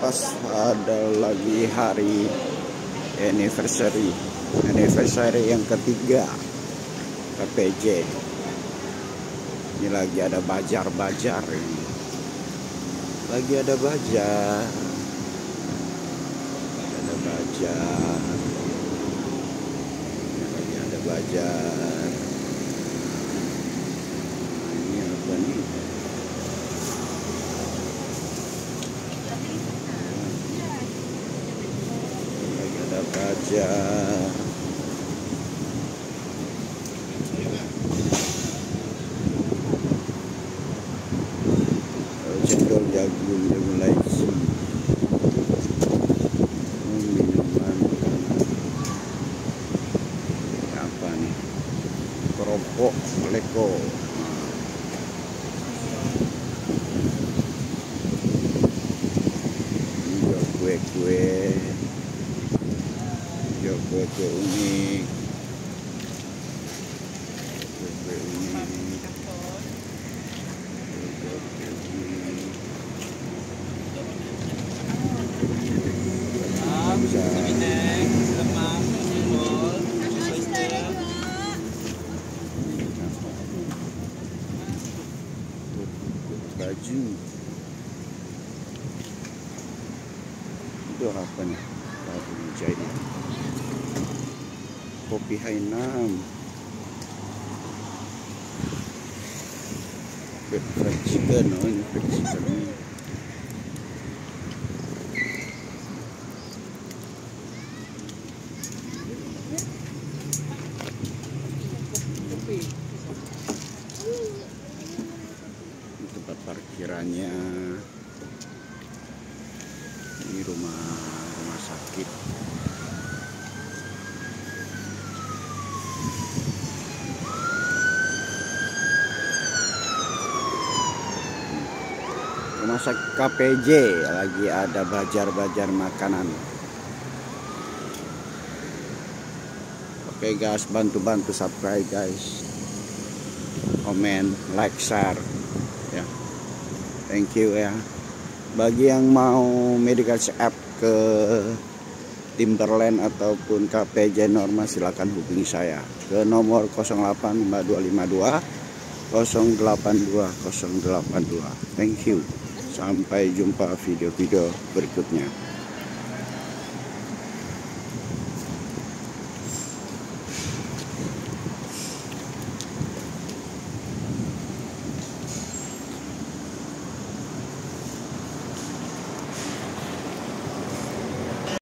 pas ada lagi hari anniversary yang ketiga KPJ. Ini lagi ada bajar-bajar ini. Lagi ada bajar. Ada bajar. Lagi ada bajar. Ini apa nih? Lagi ada bajar. Cendol jagung mulai minuman apa nih, keropok leko, kue-kue unik, baju itu apa nih? Baru jadi kopi Hainam, fried chicken. Oh, ini fried chicken nih. Tempat parkirannya, ini rumah sakit. Rumah sakit KPJ lagi ada bajar-bajar makanan. Oke guys, bantu subscribe guys, komen, like, share ya. Thank you ya. Bagi yang mau medical check up ke Timberland ataupun KPJ Norma, silakan hubungi saya ke nomor 085252 082082. Thank you. Sampai jumpa video-video berikutnya.